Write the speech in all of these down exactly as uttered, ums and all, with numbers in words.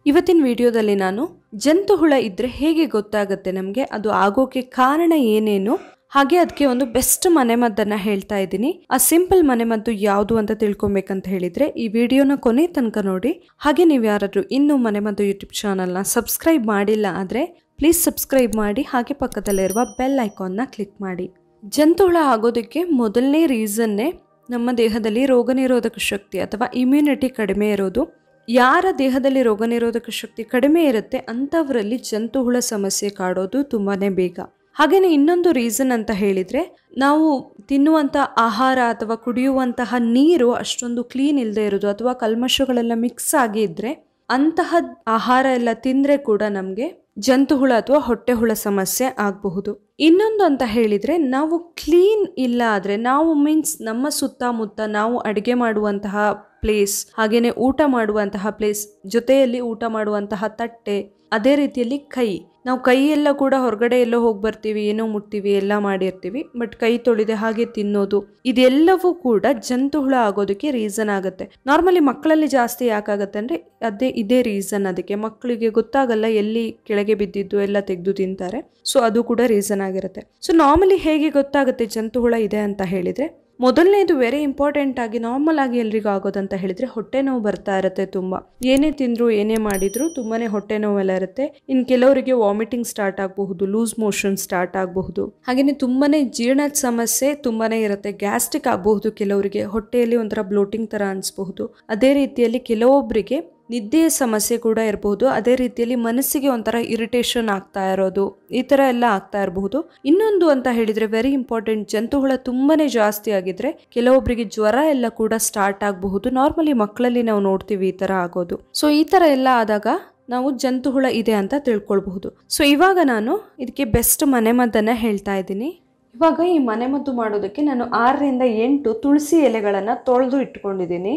ಇವತ್ತಿನ ವಿಡಿಯೋದಲ್ಲಿ ನಾನು ಜಂತು ಹುಳ ಇದ್ರೆ ಹೇಗೆ ಗೊತ್ತಾಗುತ್ತೆ ನಮಗೆ, ಅದು ಆಗೋಕೆ ಕಾರಣ ಏನೇನು, ಹಾಗೆ ಅದಕ್ಕೆ ಒಂದು ಬೆಸ್ಟ್ ಮನೆಮದ್ದನ್ನ ಹೇಳ್ತಾ ಇದ್ದೀನಿ. ಆ ಸಿಂಪಲ್ ಮನೆಮದ್ದು ಯಾವುದು ಅಂತ ತಿಳ್ಕೊಬೇಕಂತ ಹೇಳಿದ್ರೆ ಈ ವಿಡಿಯೋನ ಕೊನೆ ತನಕ ನೋಡಿ. ಹಾಗೆ ನೀವು ಯಾರಾದ್ರೂ ಇನ್ನೂ ಮನೆಮದ್ದು ಯೂಟ್ಯೂಬ್ ಚಾನಲ್ನ ಸಬ್ಸ್ಕ್ರೈಬ್ ಮಾಡಿಲ್ಲ ಆದರೆ ಪ್ಲೀಸ್ ಸಬ್ಸ್ಕ್ರೈಬ್ ಮಾಡಿ, ಹಾಗೆ ಪಕ್ಕದಲ್ಲಿರುವ ಬೆಲ್ ಐಕಾನ್ನ ಕ್ಲಿಕ್ ಮಾಡಿ. ಜಂತು ಹುಳ ಆಗೋದಕ್ಕೆ ಮೊದಲನೇ ರೀಸನ್ನೇ ನಮ್ಮ ದೇಹದಲ್ಲಿ ರೋಗ ನಿರೋಧಕ ಶಕ್ತಿ ಅಥವಾ ಇಮ್ಯುನಿಟಿ ಕಡಿಮೆ ಇರೋದು. ಯಾರ ದೇಹದಲ್ಲಿ ರೋಗ ನಿರೋಧಕ ಶಕ್ತಿ ಕಡಿಮೆ ಇರುತ್ತೆ ಅಂಥವರಲ್ಲಿ ಜಂತು ಹುಳ ಸಮಸ್ಯೆ ಕಾಡೋದು ತುಂಬಾನೇ ಬೇಗ. ಹಾಗೆಯೇ ಇನ್ನೊಂದು ರೀಸನ್ ಅಂತ ಹೇಳಿದರೆ, ನಾವು ತಿನ್ನುವಂಥ ಆಹಾರ ಅಥವಾ ಕುಡಿಯುವಂತಹ ನೀರು ಅಷ್ಟೊಂದು ಕ್ಲೀನ್ ಇಲ್ಲದೆ ಇರೋದು ಅಥವಾ ಕಲ್ಮಶಗಳೆಲ್ಲ ಮಿಕ್ಸ್ ಆಗಿ ಇದ್ದರೆ ಅಂತಹ ಆಹಾರ ಎಲ್ಲ ತಿಂದರೆ ಕೂಡ ನಮಗೆ ಜಂತು ಹುಳ ಅಥವಾ ಹೊಟ್ಟೆ ಹುಳ ಸಮಸ್ಯೆ ಆಗಬಹುದು. ಇನ್ನೊಂದು ಅಂತ ಹೇಳಿದರೆ, ನಾವು ಕ್ಲೀನ್ ಇಲ್ಲ ಆದರೆ, ನಾವು ಮೀನ್ಸ್ ನಮ್ಮ ಸುತ್ತಮುತ್ತ ನಾವು ಅಡುಗೆ ಮಾಡುವಂತಹ ಪ್ಲೇಸ್, ಹಾಗೆಯೇ ಊಟ ಮಾಡುವಂತಹ ಪ್ಲೇಸ್, ಜೊತೆಯಲ್ಲಿ ಊಟ ಮಾಡುವಂತಹ ತಟ್ಟೆ, ಅದೇ ರೀತಿಯಲ್ಲಿ ಕೈ, ನಾವು ಕೈ ಎಲ್ಲ ಕೂಡ ಹೊರಗಡೆ ಎಲ್ಲೋ ಹೋಗಿ ಬರ್ತೀವಿ, ಏನೋ ಮುಟ್ತೀವಿ, ಎಲ್ಲ ಮಾಡಿರ್ತೀವಿ, ಬಟ್ ಕೈ ತೊಳೆದೆ ಹಾಗೆ ತಿನ್ನೋದು, ಇದೆಲ್ಲವೂ ಕೂಡ ಜಂತು ಹುಳ ಆಗೋದಕ್ಕೆ ರೀಸನ್ ಆಗುತ್ತೆ. ನಾರ್ಮಲಿ ಮಕ್ಕಳಲ್ಲಿ ಜಾಸ್ತಿ ಯಾಕಾಗುತ್ತೆ ಅಂದರೆ ಅದೇ ಇದೇ ರೀಸನ್. ಅದಕ್ಕೆ ಮಕ್ಕಳಿಗೆ ಗೊತ್ತಾಗಲ್ಲ ಎಲ್ಲಿ ಕೆಳಗೆ ಬಿದ್ದಿದ್ದು ಎಲ್ಲ ತೆಗೆದು ತಿಂತಾರೆ, ಸೊ ಅದು ಕೂಡ ರೀಸನ್ ಆಗಿರುತ್ತೆ. ಸೊ ನಾರ್ಮಲಿ ಹೇಗೆ ಗೊತ್ತಾಗುತ್ತೆ ಜಂತು ಹುಳ ಇದೆ ಅಂತ ಹೇಳಿದರೆ, ಮೊದಲನೇದು ವೆರಿ ಇಂಪಾರ್ಟೆಂಟ್ ಆಗಿ ನಾರ್ಮಲ್ ಆಗಿ ಎಲ್ರಿಗೂ ಆಗೋದಂತ ಹೇಳಿದ್ರೆ ಹೊಟ್ಟೆ ನೋವು ಬರ್ತಾ ಇರುತ್ತೆ. ತುಂಬ ಏನೇ ತಿಂದ್ರು ಏನೇ ಮಾಡಿದ್ರು ತುಂಬಾನೇ ಹೊಟ್ಟೆ ನೋವೆಲ್ಲ ಇರುತ್ತೆ. ಇನ್ನು ಕೆಲವರಿಗೆ ವಾಮಿಟಿಂಗ್ ಸ್ಟಾರ್ಟ್ ಆಗಬಹುದು, ಲೂಸ್ ಮೋಷನ್ ಸ್ಟಾರ್ಟ್ ಆಗಬಹುದು, ಹಾಗೆಯೇ ತುಂಬಾನೇ ಜೀರ್ಣದ ಸಮಸ್ಯೆ ತುಂಬಾನೇ ಇರುತ್ತೆ. ಗ್ಯಾಸ್ಟ್ರಿಕ್ ಆಗಬಹುದು, ಕೆಲವರಿಗೆ ಹೊಟ್ಟೆಯಲ್ಲಿ ಒಂಥರ ಬ್ಲೋಟಿಂಗ್ ತರ ಅನಿಸಬಹುದು. ಅದೇ ರೀತಿಯಲ್ಲಿ ಕೆಲವೊಬ್ಬರಿಗೆ ನಿದ್ದೆಯ ಸಮಸ್ಯೆ ಕೂಡ ಇರಬಹುದು. ಅದೇ ರೀತಿಯಲ್ಲಿ ಮನಸ್ಸಿಗೆ ಒಂಥರ ಇರಿಟೇಷನ್ ಆಗ್ತಾ ಇರೋದು, ಈ ಥರ ಎಲ್ಲ ಆಗ್ತಾ ಇರಬಹುದು. ಇನ್ನೊಂದು ಅಂತ ಹೇಳಿದರೆ ವೆರಿ ಇಂಪಾರ್ಟೆಂಟ್, ಜಂತು ಹುಳ ತುಂಬಾನೇ ಜಾಸ್ತಿ ಆಗಿದ್ರೆ ಕೆಲವೊಬ್ಬರಿಗೆ ಜ್ವರ ಎಲ್ಲ ಕೂಡ ಸ್ಟಾರ್ಟ್ ಆಗಬಹುದು. ನಾರ್ಮಲಿ ಮಕ್ಕಳಲ್ಲಿ ನಾವು ನೋಡ್ತೀವಿ ಈ ಥರ ಆಗೋದು. ಸೊ ಈ ಥರ ಎಲ್ಲ ಆದಾಗ ನಾವು ಜಂತು ಹುಳ ಇದೆ ಅಂತ ತಿಳ್ಕೊಳ್ಬಹುದು. ಸೊ ಇವಾಗ ನಾನು ಇದಕ್ಕೆ ಬೆಸ್ಟ್ ಮನೆಮದ್ದನ್ನು ಹೇಳ್ತಾ ಇದ್ದೀನಿ. ಇವಾಗ ಈ ಮನೆಮದ್ದು ಮಾಡೋದಕ್ಕೆ ನಾನು ಆರರಿಂದ ಎಂಟು ತುಳಸಿ ಎಲೆಗಳನ್ನು ತೊಳೆದು ಇಟ್ಕೊಂಡಿದ್ದೀನಿ.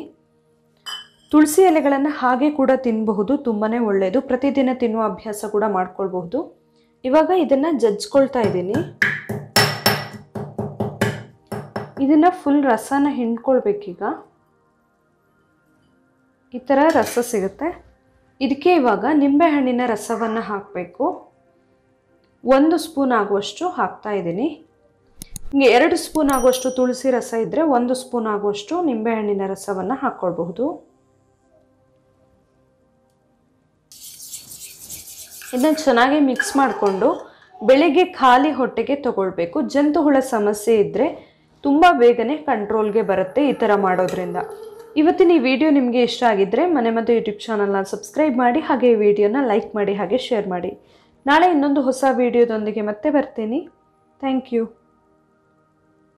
ತುಳಸಿ ಎಲೆಗಳನ್ನು ಹಾಗೆ ಕೂಡ ತಿನ್ನಬಹುದು, ತುಂಬಾ ಒಳ್ಳೆಯದು. ಪ್ರತಿದಿನ ತಿನ್ನುವ ಅಭ್ಯಾಸ ಕೂಡ ಮಾಡ್ಕೊಳ್ಬಹುದು. ಇವಾಗ ಇದನ್ನು ಜಜ್ಕೊಳ್ತಾ ಇದ್ದೀನಿ. ಇದನ್ನು ಫುಲ್ ರಸನ ಹಿಂಡ್ಕೊಳ್ಬೇಕೀಗ. ಈ ಥರ ರಸ ಸಿಗುತ್ತೆ. ಇದಕ್ಕೆ ಇವಾಗ ನಿಂಬೆಹಣ್ಣಿನ ರಸವನ್ನು ಹಾಕಬೇಕು. ಒಂದು ಸ್ಪೂನ್ ಆಗುವಷ್ಟು ಹಾಕ್ತಾ ಇದ್ದೀನಿ. ಹಿಂಗೆ ಎರಡು ಸ್ಪೂನ್ ಆಗುವಷ್ಟು ತುಳಸಿ ರಸ ಇದ್ದರೆ ಒಂದು ಸ್ಪೂನ್ ಆಗುವಷ್ಟು ನಿಂಬೆಹಣ್ಣಿನ ರಸವನ್ನು ಹಾಕ್ಕೊಳ್ಬಹುದು. ಇದನ್ನು ಚೆನ್ನಾಗಿ ಮಿಕ್ಸ್ ಮಾಡಿಕೊಂಡು ಬೆಳಿಗ್ಗೆ ಖಾಲಿ ಹೊಟ್ಟೆಗೆ ತಗೊಳ್ಬೇಕು. ಜಂತು ಹುಳ ಸಮಸ್ಯೆ ಇದ್ದರೆ ತುಂಬ ಬೇಗನೆ ಕಂಟ್ರೋಲ್ಗೆ ಬರುತ್ತೆ ಈ ಥರ ಮಾಡೋದ್ರಿಂದ. ಇವತ್ತಿನ ಈ ವಿಡಿಯೋ ನಿಮಗೆ ಇಷ್ಟ ಆಗಿದ್ದರೆ ಮನೆಮದ್ದು ಯೂಟ್ಯೂಬ್ ಚಾನಲ್ನ ಸಬ್ಸ್ಕ್ರೈಬ್ ಮಾಡಿ, ಹಾಗೆ ಈ ವಿಡಿಯೋನ ಲೈಕ್ ಮಾಡಿ, ಹಾಗೆ ಶೇರ್ ಮಾಡಿ. ನಾಳೆ ಇನ್ನೊಂದು ಹೊಸ ವಿಡಿಯೋದೊಂದಿಗೆ ಮತ್ತೆ ಬರ್ತೀನಿ. Thank you.